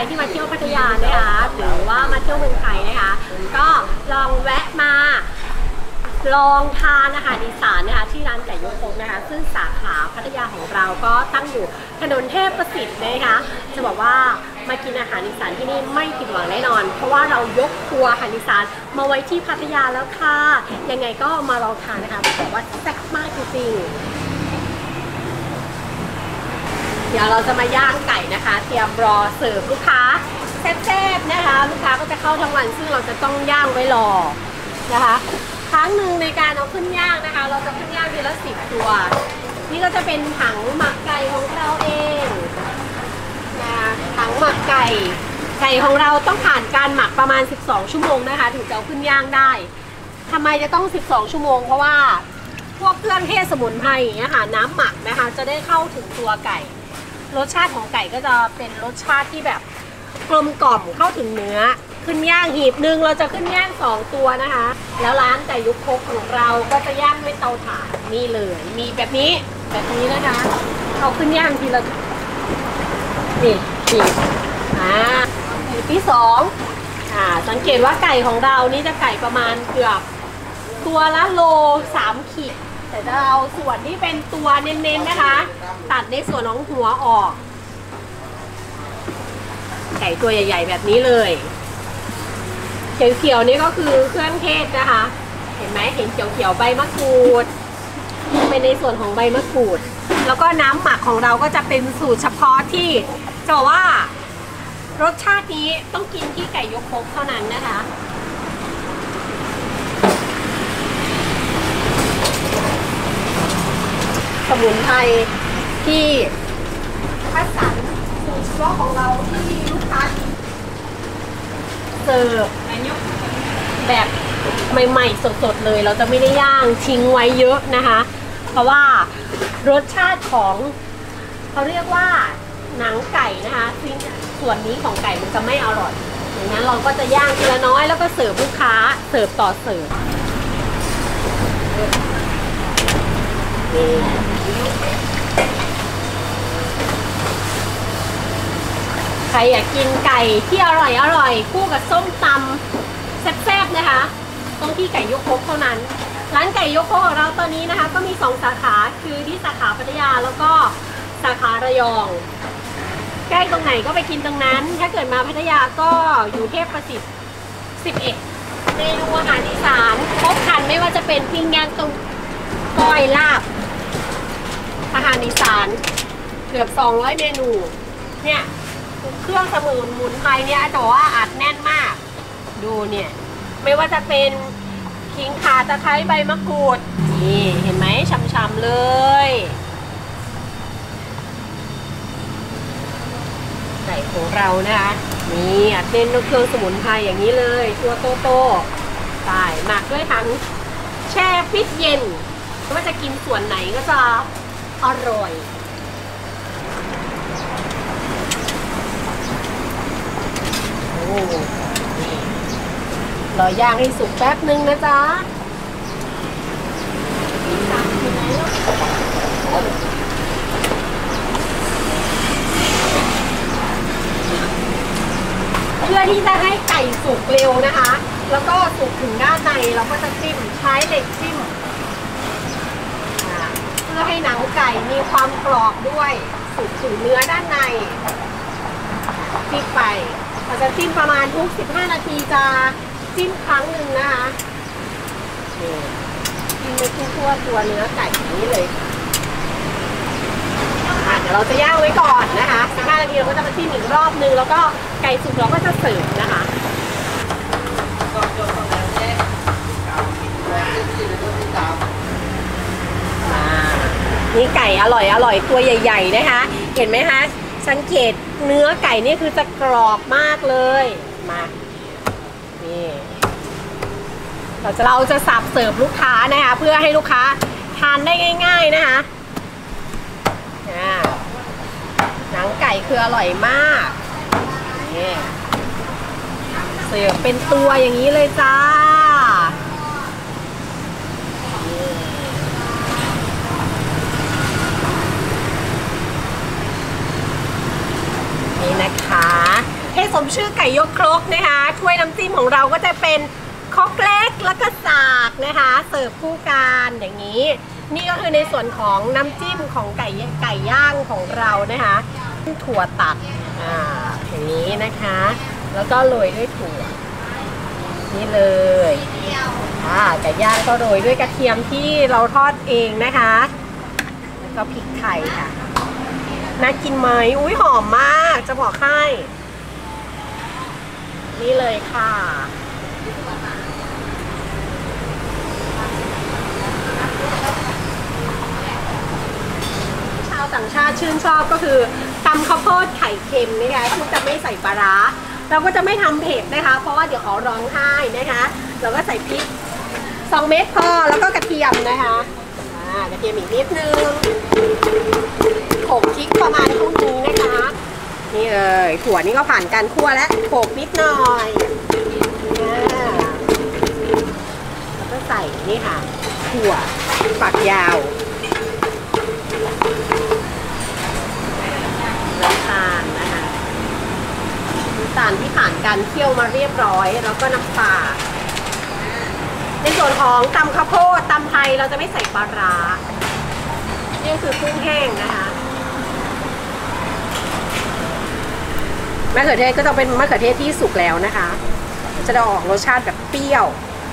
ที่มาเที่ยวพัทยานะคะหรือว่ามาเที่ยวเมืองไทยนะคะก็ลองแวะมาลองทานอาหารอีสานนะคะที่ร้านไก่ยกครกนะคะซึ่งสาขาพัทยาของเราก็ตั้งอยู่ถนนเทพประสิทธิ์นะคะจะบอกว่ามากินอาหารอีสานที่นี่ไม่ผิดหวังแน่นอนเพราะว่าเรายกครัวอาหารอีสานมาไว้ที่พัทยาแล้วค่ะยังไงก็มาลองทานนะคะบอกว่าแซ่บมากจริงๆเดี๋ยวเราจะมาย่างไก่นะคะเตรียมรอเสิร์ฟลูกค้าแซ่บๆนะคะลูกค้าก็จะเข้าทั้งวันซึ่งเราจะต้องย่างไว้รอนะคะครั้งหนึ่งในการเอาขึ้นย่างนะคะเราจะขึ้นย่างทีละ10 ตัวนี่ก็จะเป็นถังหมักไก่ของเราเองนะถังหมักไก่ของเราต้องผ่านการหมักประมาณ12 ชั่วโมงนะคะถึงจะเอาขึ้นย่างได้ทำไมจะต้อง12 ชั่วโมงเพราะว่าพวกเครื่องเทศสมุนไพรอย่างเงี้ยค่ะน้ำหมักนะคะจะได้เข้าถึงตัวไก่รสชาติของไก่ก็จะเป็นรสชาติที่แบบกลมกล่อมเข้าถึงเนื้อขึ้นย่างหีบหนึ่งเราจะขึ้นย่าง2 ตัวนะคะแล้วร้านไก่ยกครกของเราก็จะย่างด้วยเตาถ่านนี่เลยมีแบบนี้นะคะเอาขึ้นย่างทีละนี่หีบหีบที่2สังเกตว่าไก่ของเรานี่จะไก่ประมาณเกือบตัวละโล3 ขีดแต่จะเอาส่วนที่เป็นตัวเน้นๆนะคะตัดในส่วนของหัวออกไก่ตัวใหญ่ๆแบบนี้เลยเขียวๆนี่ก็คือเครื่องเทศนะคะเห็นไหมเห็นเขียวๆใบมะกรูดเป็นในส่วนของใบมะกรูดแล้วก็น้ำหมักของเราก็จะเป็นสูตรเฉพาะที่จะบอกว่ารสชาตินี้ต้องกินที่ไก่ยกครกเท่านั้นนะคะสมุนไพรที่คัดสรรสูตรเฉพาะของเราที่ลูกค้าเสิร์ฟแบบใหม่ๆสดๆเลยเราจะไม่ได้ย่างทิ้งไว้เยอะนะคะเพราะว่ารสชาติของเขาเรียกว่าหนังไก่นะคะส่วนนี้ของไก่มันจะไม่อร่อยดังนั้นเราก็จะย่างทีละน้อยแล้วก็เสิร์ฟลูกค้าเสิร์ฟต่อเสิร์ฟใครอยากกินไก่ที่อร่อยคู่กับส้มตำแซ่บๆนะคะต้องที่ไก่ยกครกเท่านั้นร้านไก่ยกครกของเราตอนนี้นะคะก็มี2 สาขาคือที่สาขาพัทยาแล้วก็สาขาระยองใกล้ตรงไหนก็ไปกินตรงนั้นถ้าเกิดมาพัทยาก็อยู่เทพประสิทธิ์11เมนูอาหารอีสานครบครันไม่ว่าจะเป็นปิ้งย่างต้มก้อยลาบอาหารอีสานเกือบ200 เมนูเนี่ยเครื่องสมุนไพรเนี่ยจะบอกว่าอัดแน่นมากดูเนี่ยไม่ว่าจะเป็นขิงข่าตะไคร้ใบมะกรูดนี่เห็นไหมช่ำๆเลยไก่ของเรานะคะนี่อัดแน่นเครื่องสมุนไพรอย่างนี้เลยตัวโตๆใส่หมักด้วยทั้งแช่ฟิตเย็นไม่ว่าจะกินส่วนไหนก็จะอร่อยรอย่างให้สุกแป๊บนึงนะจ๊ะเพื่อที่จะให้ไก่สุกเร็วนะคะแล้วก็สุกถึงด้านในเราก็จะจิ้มใช้เหล็กจิ้มเพื่อให้หนังไก่มีความกรอบด้วยสุกถึงเนื้อด้านในพลิกไปเราจะจิ้มประมาณทุก15 นาทีจะจิ้มครั้งหนึ่งนะคะจิ้มไปทั่วตัวเนื้อไก่อย่างนี้เลยเดี๋ยวเราจะย่างไว้ก่อนนะคะ15 นาทีเราก็จะมาจิ้มอีกรอบนึงแล้วก็ไก่สุกเราก็จะเสิร์ฟนะคะนี่ไก่อร่อยตัวใหญ่ๆนะคะเห็นไหมคะสังเกตเนื้อไก่นี่คือจะกรอบมากเลยมานี่เราจะสับเสิร์ฟลูกค้านะคะเพื่อให้ลูกค้าทานได้ง่ายๆนะคะหนังไก่คืออร่อยมากนี่เสิร์ฟเป็นตัวอย่างนี้เลยจ้านี่นะคะเทสมชื่อไก่ยกครกนะคะถ้วยน้ำจิ้มของเราก็จะเป็นครกเล็กแล้วก็สากนะคะเสิร์ฟคู่กันอย่างนี้นี่ก็คือในส่วนของน้ำจิ้มของไก่ย่างของเรานะคะถั่วตัดอย่างนี้นะคะแล้วก็โรยด้วยถั่วนี่เลยไก่ย่างก็โรยด้วยกระเทียมที่เราทอดเองนะคะแล้วก็พริกไทยค่ะน่ากินไหมอุ้ยหอมมากจะบอกให้นี่เลยค่ะชาวต่างชาติชื่นชอบก็คือตำข้าวโพดไข่เค็มนะคะที่จะไม่ใส่ปลาร้าเราก็จะไม่ทำเผ็ดนะคะเพราะว่าเดี๋ยวขอร้องไห้นะคะเราก็ใส่พริก2 เม็ดพอแล้วก็กระเทียมนะคะกระเทียมอีกนิดนึงโขลกพริกประมาณเท่านี้นะคะนี่เลยถั่วนี่ก็ผ่านการคั่วแล้วโขลกนิดหน่อยแล้วก็ใส่นี่ค่ะถั่วฝักยาวน้ำตาลนะคะน้ำตาลที่ผ่านการเคี่ยวมาเรียบร้อยแล้วก็น้ำปลาในส่วนของตำข้าวโพดตำไทยเราจะไม่ใส่ปลาร้านี่คือกุ้งแห้งนะคะมะเขือเทศก็ต้องเป็นมะเขือเทศที่สุกแล้วนะคะจะได้ออกรสชาติแบบเปรี้ยว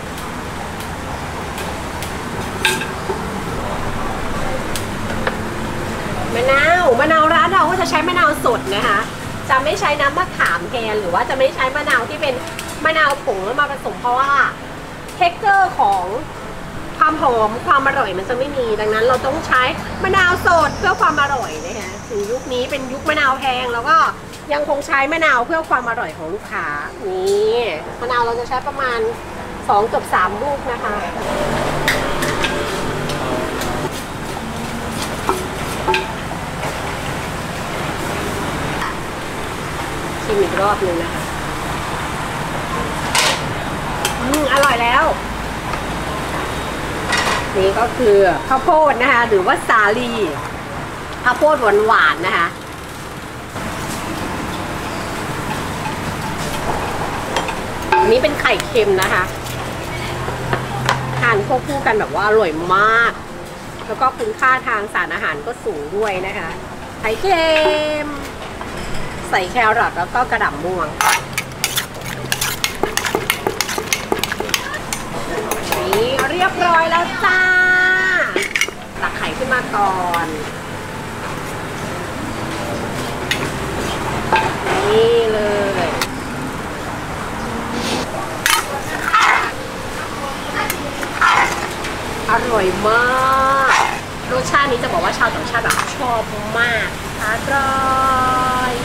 มะนาวร้านเราก็จะใช้มะนาวสดนะคะจะไม่ใช้น้ำมะขามแทนหรือว่าจะไม่ใช้มะนาวที่เป็นมะนาวผงแล้วมาผสมเพราะว่าเท็กเจอร์ของความหอมความอร่อยมันจะไม่มีดังนั้นเราต้องใช้มะนาวสดเพื่อความอร่อยนะคะถึงยุคนี้เป็นยุคมะนาวแพงแล้วก็ยังคงใช้มะนาวเพื่อความอร่อยของลูกค้านี่มะนาวเราจะใช้ประมาณ2 เกือบ 3 ลูกนะคะชิมอีกรอบนึงนะคะอร่อยแล้วนี่ก็คือข้าวโพดนะคะหรือว่าสาลีข้าวโพดหวานๆนะคะอันนี้เป็นไข่เค็มนะคะทานควบคู่กันแบบว่าอร่อยมากแล้วก็คุณค่าทางสารอาหารก็สูงด้วยนะคะไข่เค็มใส่แครอทแล้วก็กระหล่ำม่วงนี่เรียบร้อยแล้วจ้าตักไข่ขึ้นมาก่อนนี่เลยอร่อยมากรสชาตินี้จะบอกว่าชาวต่างชาติแบบชอบมากอร่อย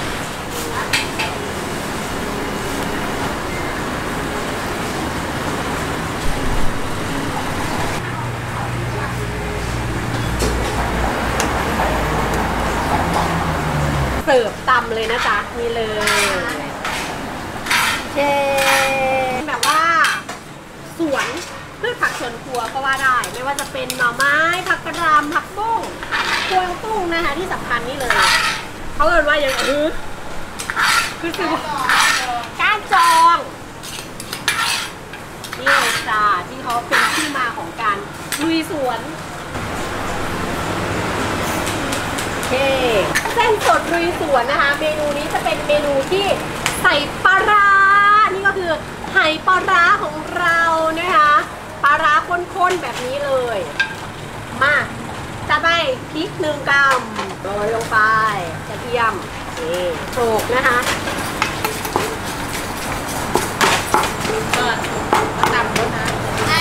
เสิร์ฟตำเลยนะจ๊ะนี่เลยเช่แบบว่าสวนพืชผักสวนครัวก็ว่าได้ไม่ว่าจะเป็นหน่อไม้ผักกระหล่ำผักบุ้งกวางตุ้งนะคะที่สำคัญนี่เลยเขาเรียกว่าอย่างคือก้านจองนี่เลยจ้าที่เขาเป็นที่มาของการลุยสวนเส้นสดลุยสวนนะคะเมนูนี้จะเป็นเมนูที่ใส่ปลาร้านี่ก็คือไหปลาร้าของเรานะคะปลาร้าข้นๆแบบนี้เลยมาจะไปพริก1 กรัมโรยลงไปกระเทียมนี่โขลกนะคะตำด้วยนะ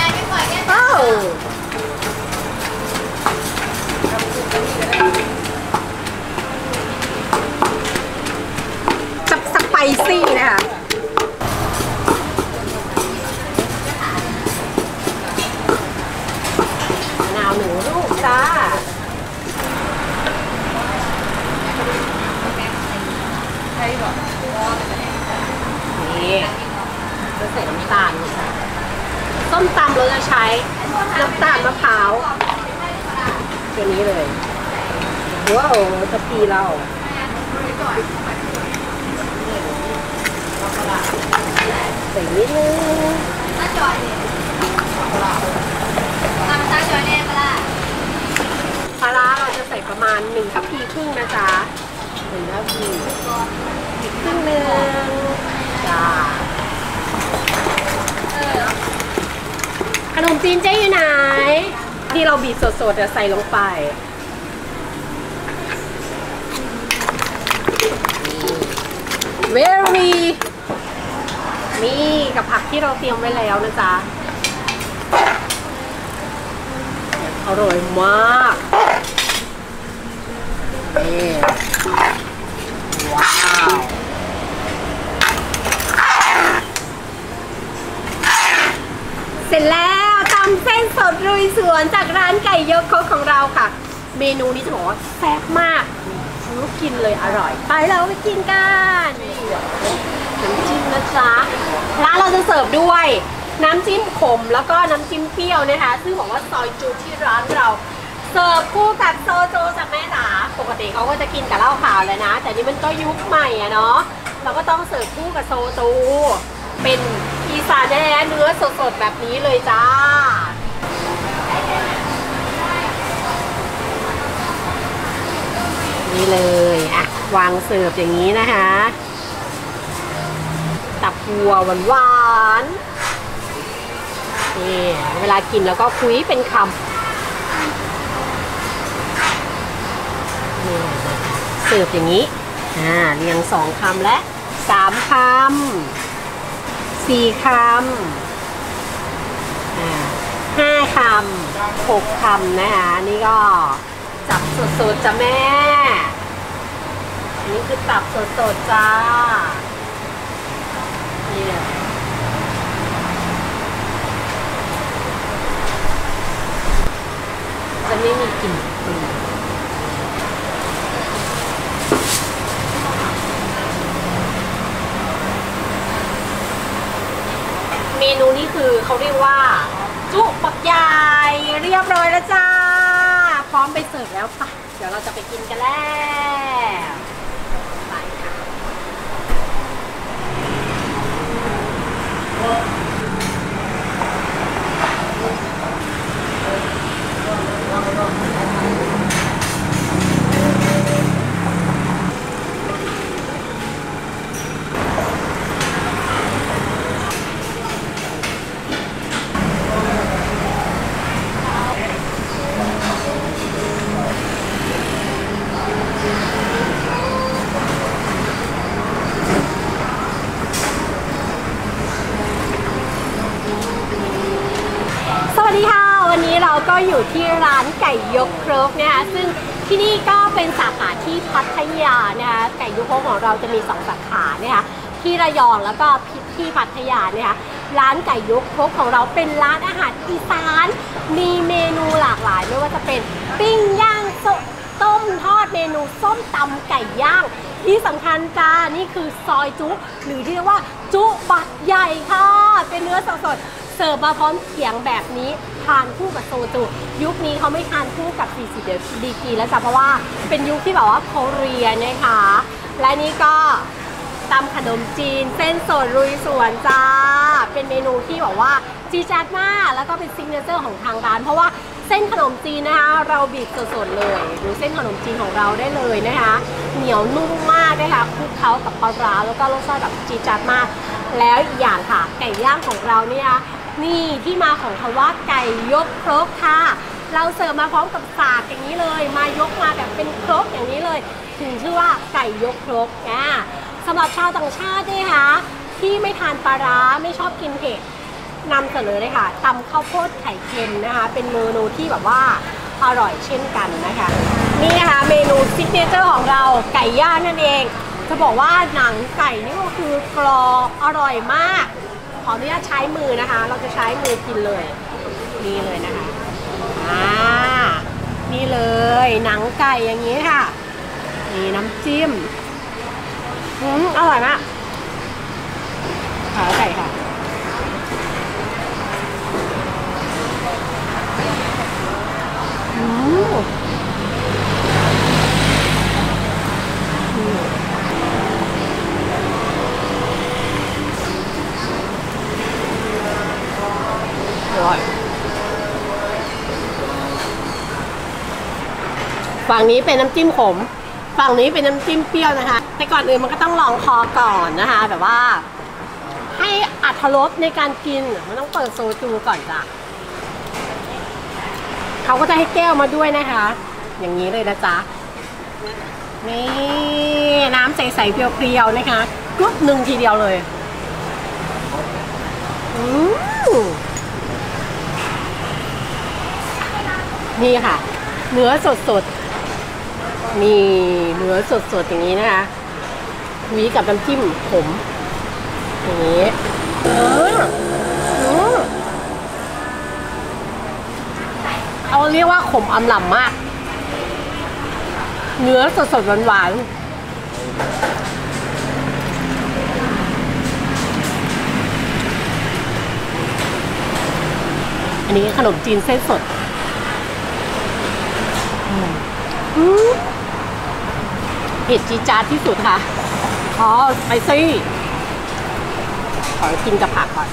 สไปซี่นะคะมะนาว1 ลูกจ้านี่จะใส่น้ำตาลส้มตำเราจะใช้น้ำตาลมะพร้าวตัวนี้เลยว้าวกะปิเราส่นิดนึงปลาร้าเราจะใส่ประมาณ1 ทัพพีครึ่งนะจ๊ะ1 ทัพพีอีกครึ่งนึงจ้าขนมจีนเจ๊อยู่ไหนที่เราบีบสดๆใส่ลงไปvery นี่กับผักที่เราเตรียมไว้แล้วนะจ๊ะอร่อยมากนี่ว้าวเสร็จแล้วตำเส้นสดลุยสวนจากร้านไก่ยกครกของเราค่ะเมนูนี้จะบอกว่าแซ่บมากรู้กินเลยอร่อยไปเราไปกินกันน้ำจิ้มนะจ๊ะร้านเราจะเสิร์ฟด้วยน้ำจิ้มขมแล้วก็น้ำจิ้มเปรี้ยวนะคะซึ่งบอกว่าซอยจูที่ร้านเราเสิร์ฟคู่กับโซจูจากแม่จ๋าปกติเขาก็จะกินกับเหล้าขาวเลยนะแต่นี่มันก็ยุคใหม่อะเนาะเราก็ต้องเสิร์ฟคู่กับโซจูเป็นอีสานแท้ๆเนื้อสดๆแบบนี้เลยจ้านี่เลยอ่ะวางเสิร์ฟอย่างนี้นะคะตับวัวหวานๆนี่เวลากินแล้วก็คุยเป็นคำนี่เสิร์ฟอย่างนี้เรียง2 คำและ3 คำ4 คำ5 คำ6 คำนะคะนี่ก็จับสดๆจ้ะแม่นี่คือตับสดๆจ้านี่จะไม่มีกลิ่นปืนเมนูนี้คือเขาเรียกว่าจุปักใหญ่เรียบร้อยแล้วจ้าพร้อมไปเสิร์ฟแล้วค่ะเดี๋ยวเราจะไปกินกันแล้วไปค่ะเราก็อยู่ที่ร้านไก่ยกครกนะคะซึ่งที่นี่ก็เป็นสาขาที่พัทยานะคะไก่ยกครกของเราจะมี2 สาขานะคะที่ระยองแล้วก็ที่พัทยานะคะร้านไก่ยกครกของเราเป็นร้านอาหารอีสานมีเมนูหลากหลายไม่ว่าจะเป็นปิ้งย่างต้มทอดเมนูส้มตำไก่ย่างที่สำคัญจ้านี่คือซอยจุหรือที่เรียกว่าจุบักใหญ่ค่ะเป็นเนื้อสดเสิร์ฟมาพร้อมเขียงแบบนี้ทานคู่กับโซจูยุคนี้เขาไม่ทานคู่กับ40 ดีกรีแล้วจ้ะเพราะว่าเป็นยุคที่แบบว่าโคเรียนะคะและนี่ก็ตำขนมจีนเส้นสดลุยสวนจ้าเป็นเมนูที่บอกว่าจีจัดมากแล้วก็เป็นซิกเนเจอร์ของทางร้านเพราะว่าเส้นขนมจีนนะคะเราบีบสดๆเลยดูเส้นขนมจีนของเราได้เลยนะคะเหนียวนุ่มมากนะคะคลุกเคล้ากับปลาร้าแล้วก็รสชาติแบบจีจัดมากแล้วอีกอย่างค่ะไก่ย่างของเราเนี่ยนี่ที่มาของคำว่าไก่ยกครกค่ะเราเสิร์ฟมาพร้อมกับสากอย่างนี้เลยมายกมาแบบเป็นครกอย่างนี้เลยถึงชื่อว่าไก่ยกครกสำหรับชาวต่างชาตินะคะที่ไม่ทานปลาร้าไม่ชอบกินเผ็ดนำเสนอเลยค่ะตำข้าวโพดไข่เค็มนะคะเป็นเมนูที่แบบว่าอร่อยเช่นกันนะคะนี่นะคะเมนูซิกเนเจอร์ของเราไก่ย่างนั่นเองจะบอกว่าหนังไก่นี่ก็คือกรอบอร่อยมากขออนุญาตใช้มือนะคะเราจะใช้มือกินเลยนี่เลยนะคะนี่เลยหนังไก่อย่างนี้ค่ะนี่น้ำจิ้มอร่อยมากขาไก่ค่ะฝั่งนี้เป็นน้ำจิ้มขมฝั่งนี้เป็นน้ำจิ้มเปรี้ยวนะคะแต่ก่อนอื่นมันก็ต้องลองคอก่อนนะคะแบบว่าให้อรรถรสในการกินมันต้องเปิดโซจูก่อนจ้ะเขาก็จะให้แก้วมาด้วยนะคะอย่างนี้เลยนะจ๊ะนี่น้ำใสๆเปรี้ยวๆนะคะกรุ๊ปหนึ่งทีเดียวเลยนี่ค่ะเนื้อสดๆนี่เนื้อสดๆอย่างนี้นะคะวีกับน้ำจิ้มขมอย่างนี้เอาเรียกว่าขมอำล่ำมากเนื้อสดๆหวานๆอันนี้ขนมจีนเส้นสดเผ็ดจี๊ดจ๊าดที่สุดค่ะสไปซี่ขอกินกับผักก่อน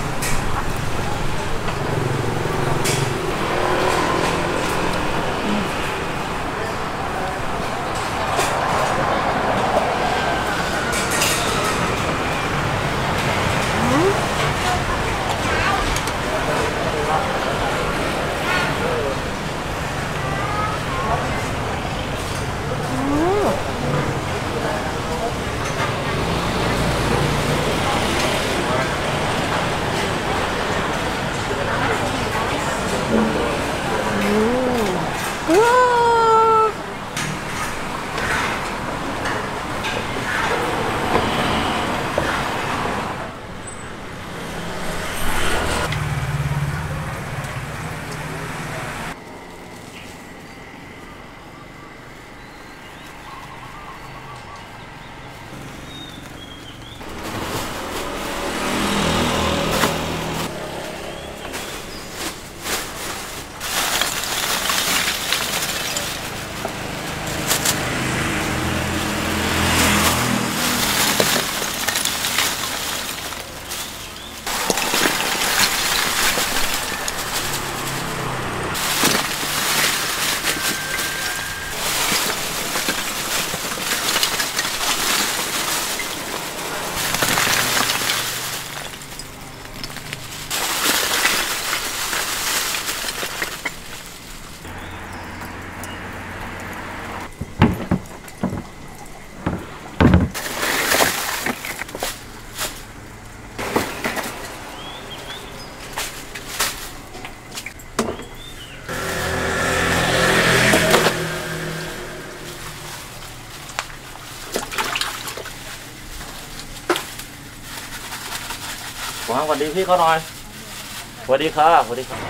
สวัสดีพี่เขาหน่อยสวัสดีครับสวัสดีครับ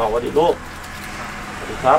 สวัสดีลูกสวัสดีครับ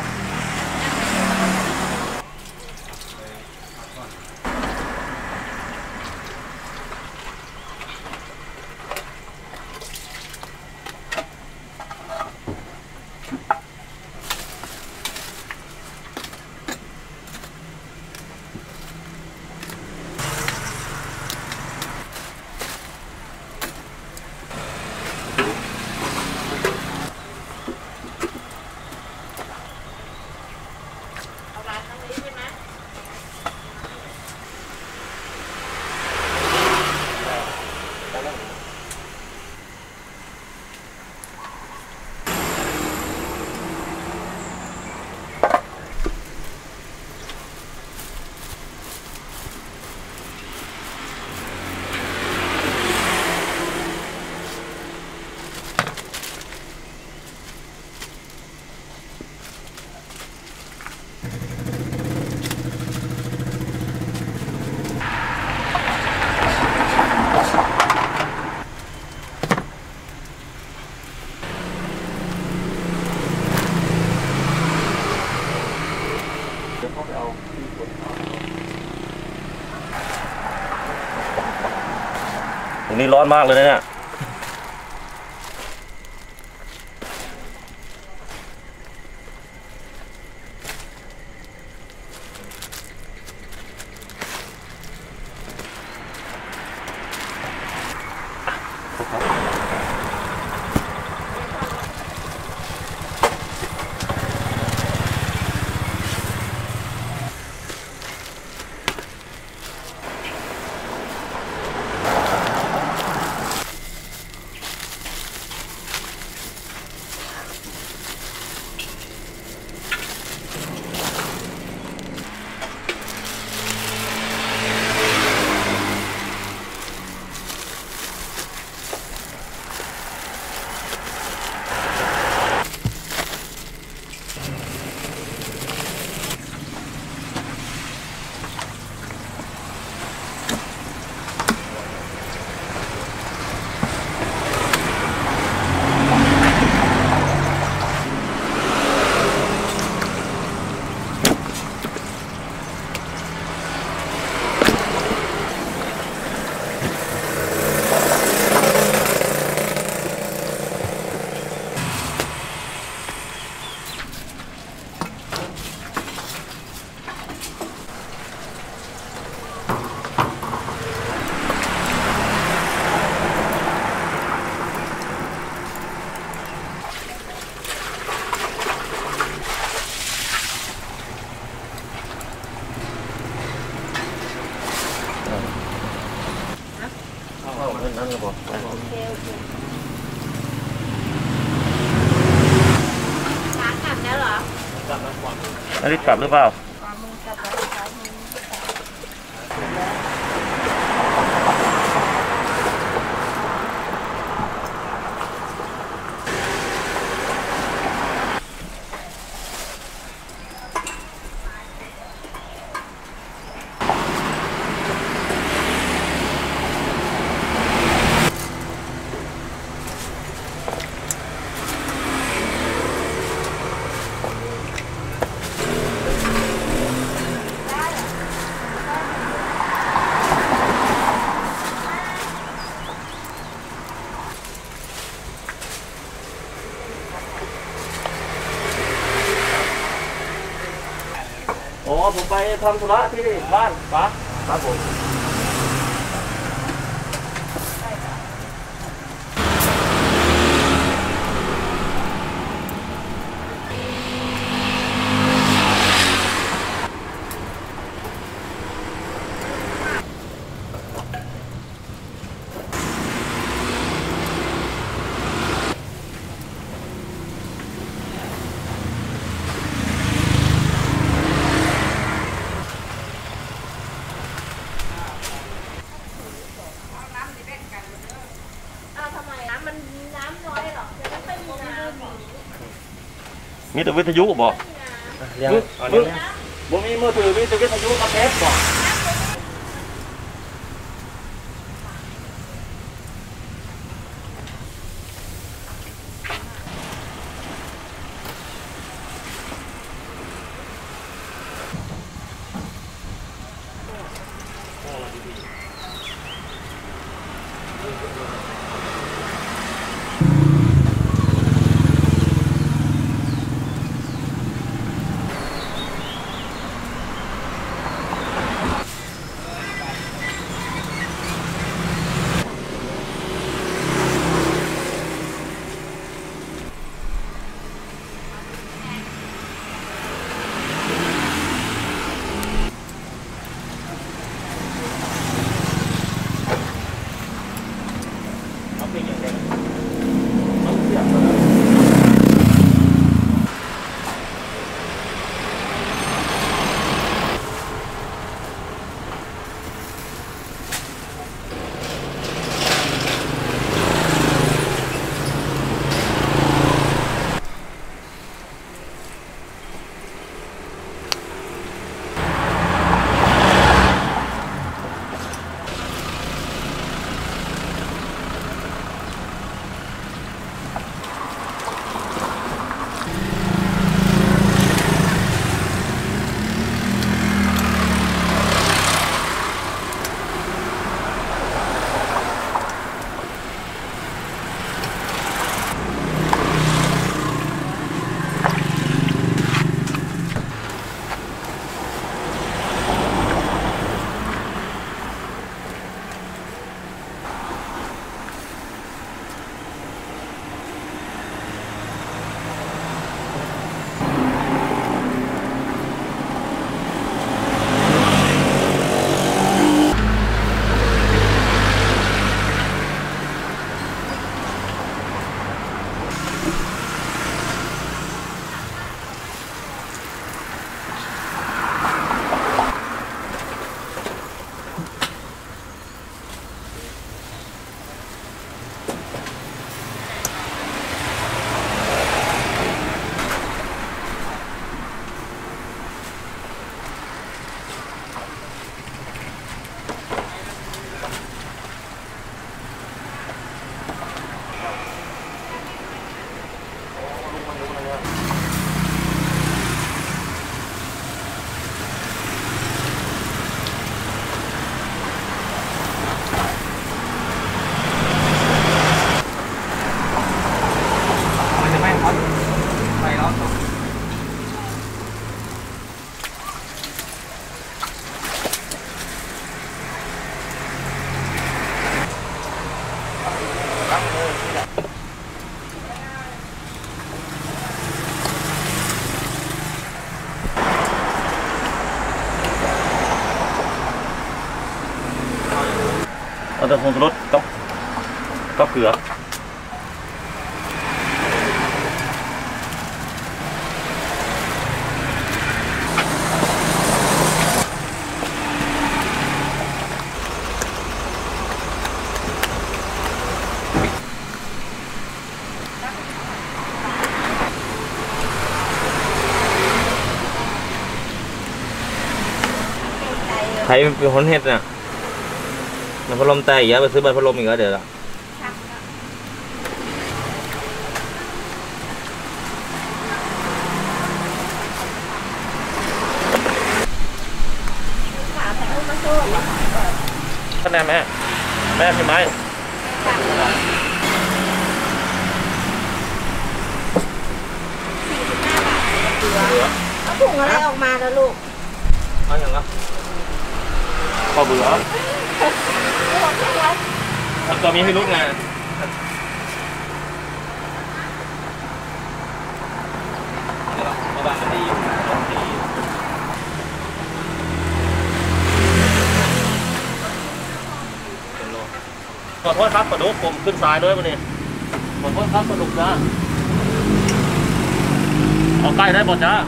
ตรงนี้ร้อนมากเลยนะเนี่ยนั่นเลยบอกร้านกลับแล้วเหรอนาฬิกลับหรือเปล่าอ๋อผมไปทำธุระที่บ้านป้าครับผมมีแต่วิทยุบอกบ่มีมือถือมีแต่วิทยุกับเทปบอกจะคงรสก็เกลือใครเป็นคนเฮ็ดน่ะน้ำพัดลมแตกอีกแล้วไปซื้อใบพัดลมอีกแล้วเดี๋ยวละคะแนนแม่พี่ไม้เอาถุงอะไรออกมาแล้วลูกเอาอย่างละพอเบื่อตัวมีให้ลุกไงบ้านมันดีขอโทษครับปลาดุกผมขึ้นซ้ายด้วยวันนี้ขอโทษครับปลาดุกจ้าเอาใกล้ได้หมดจ้า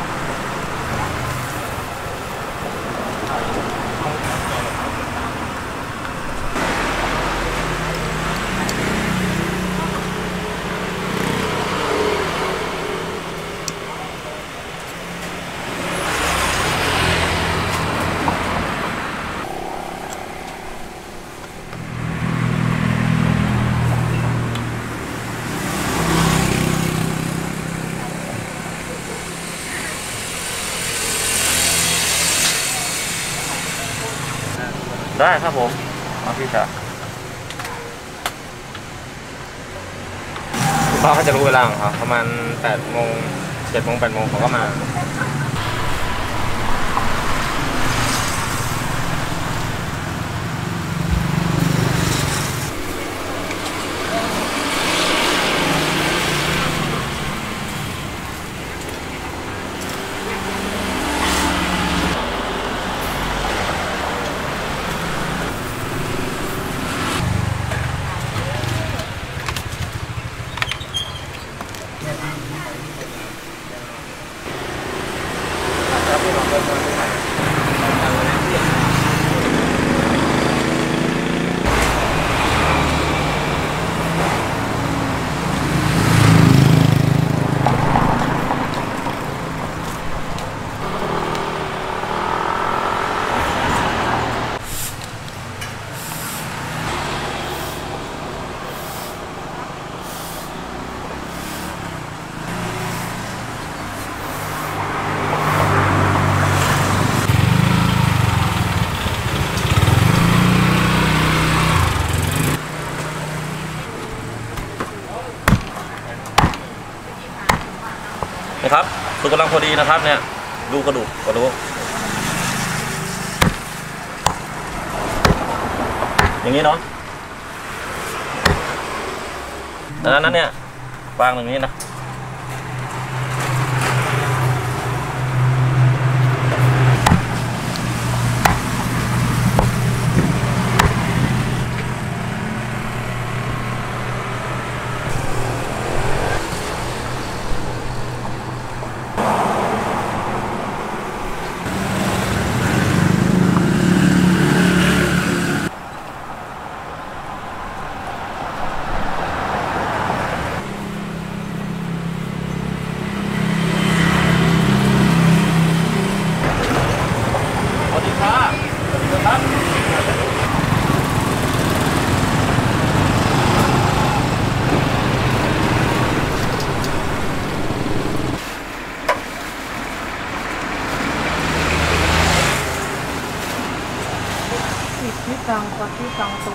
ได้ครับผมเอาพี่จ๋าพ่อเขาจะรู้เวลาของเขาประมาณ8 โมง 7 โมง 8 โมงเขาก็มานะครับสุกกำลังพอดีนะครับเนี่ยดูกระดูกอย่างนี้เนาะดังนั้นเนี่ยวางอย่างนี้นะที่กลางตรง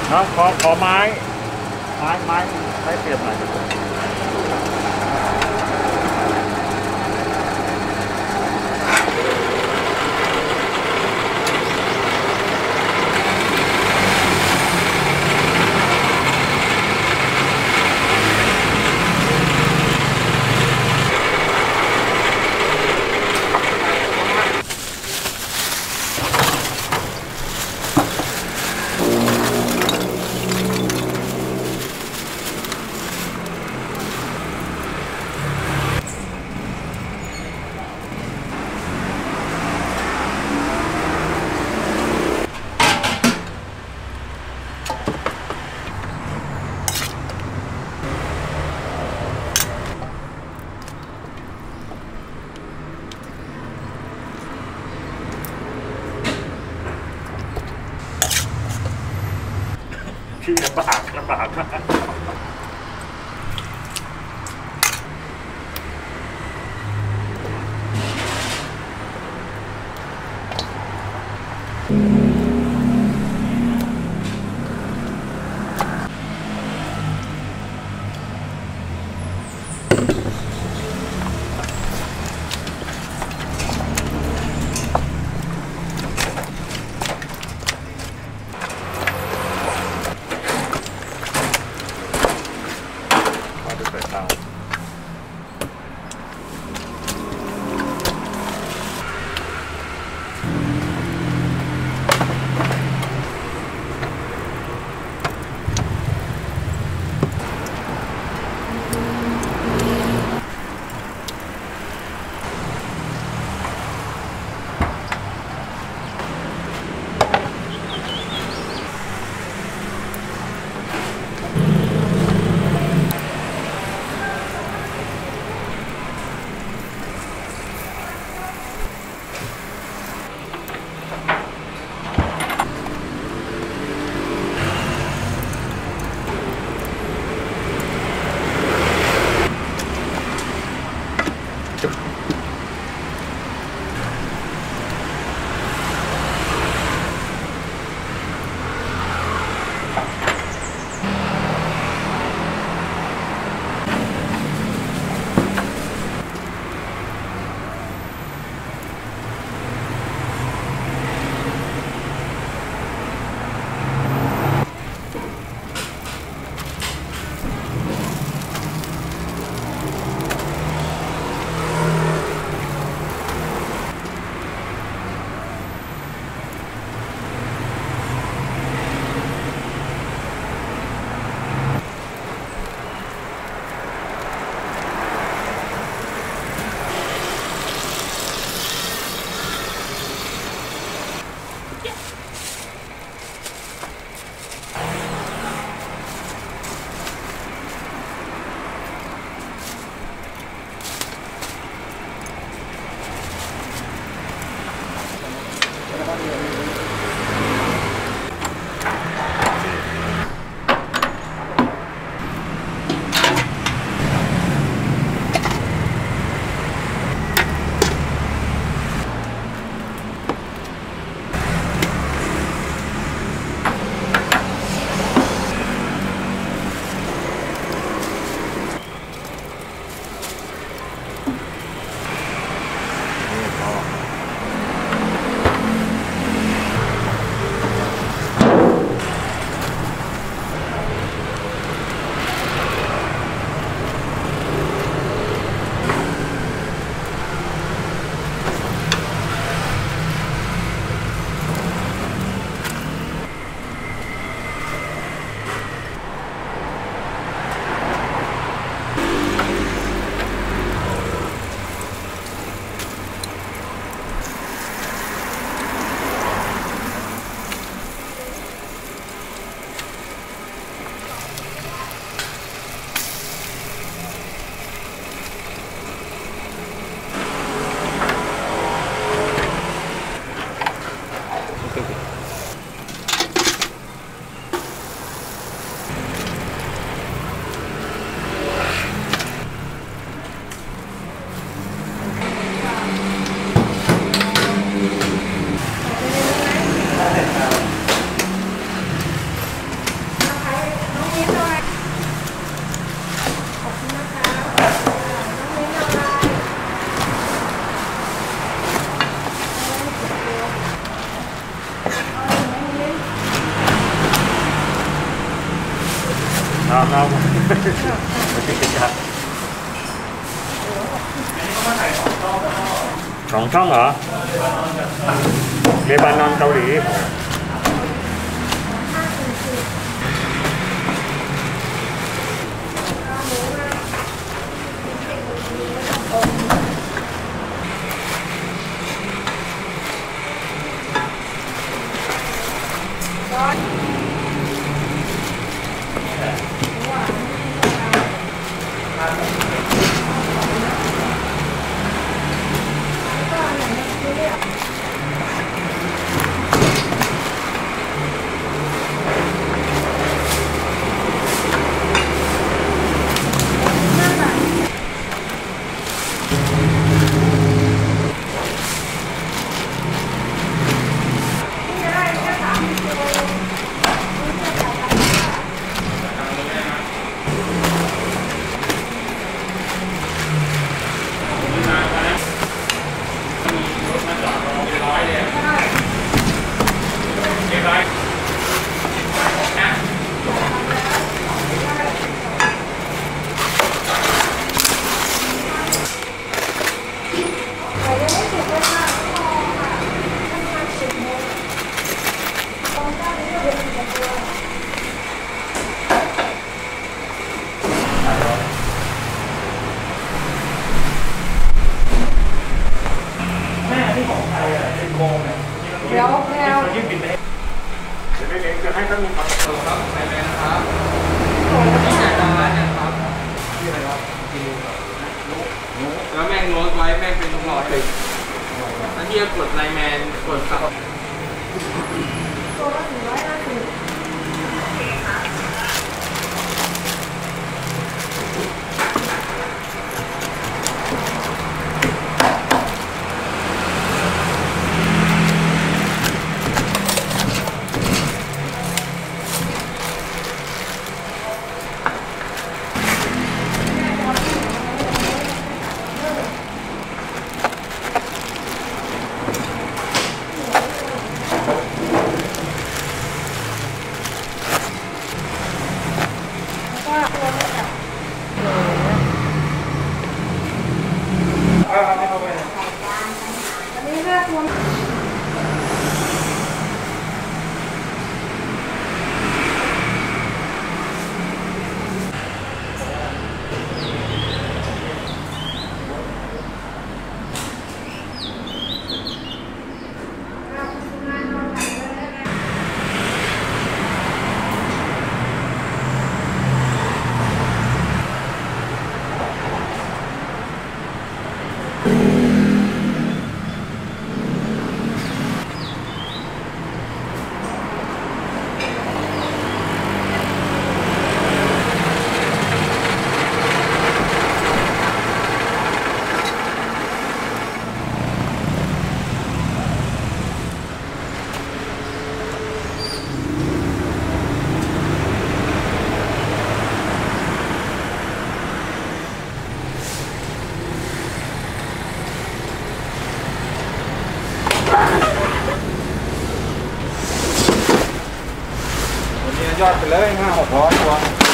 นะขอไม้ให้เปลี่ยนหน่อยที่ลำบากมากเราไม่ติดครับ2 ช่องเหรอเลบานอนเกาหลีเดี๋ยวแล้วยื่นบินไปให้เดี๋ยวเด็กจะให้ท่านมีความสุขครับไปเลยนะครับที่ไหนตามร้านเนี่ยครับที่อะไรครับกินแล้วแม่งโน้ตไว้แม่งเป็นหลอดเลยแล้วที่จะกดไลน์แมนกดครับตัวละ150อันนี้5 ตัวยอดไปเลย500-600 ตัว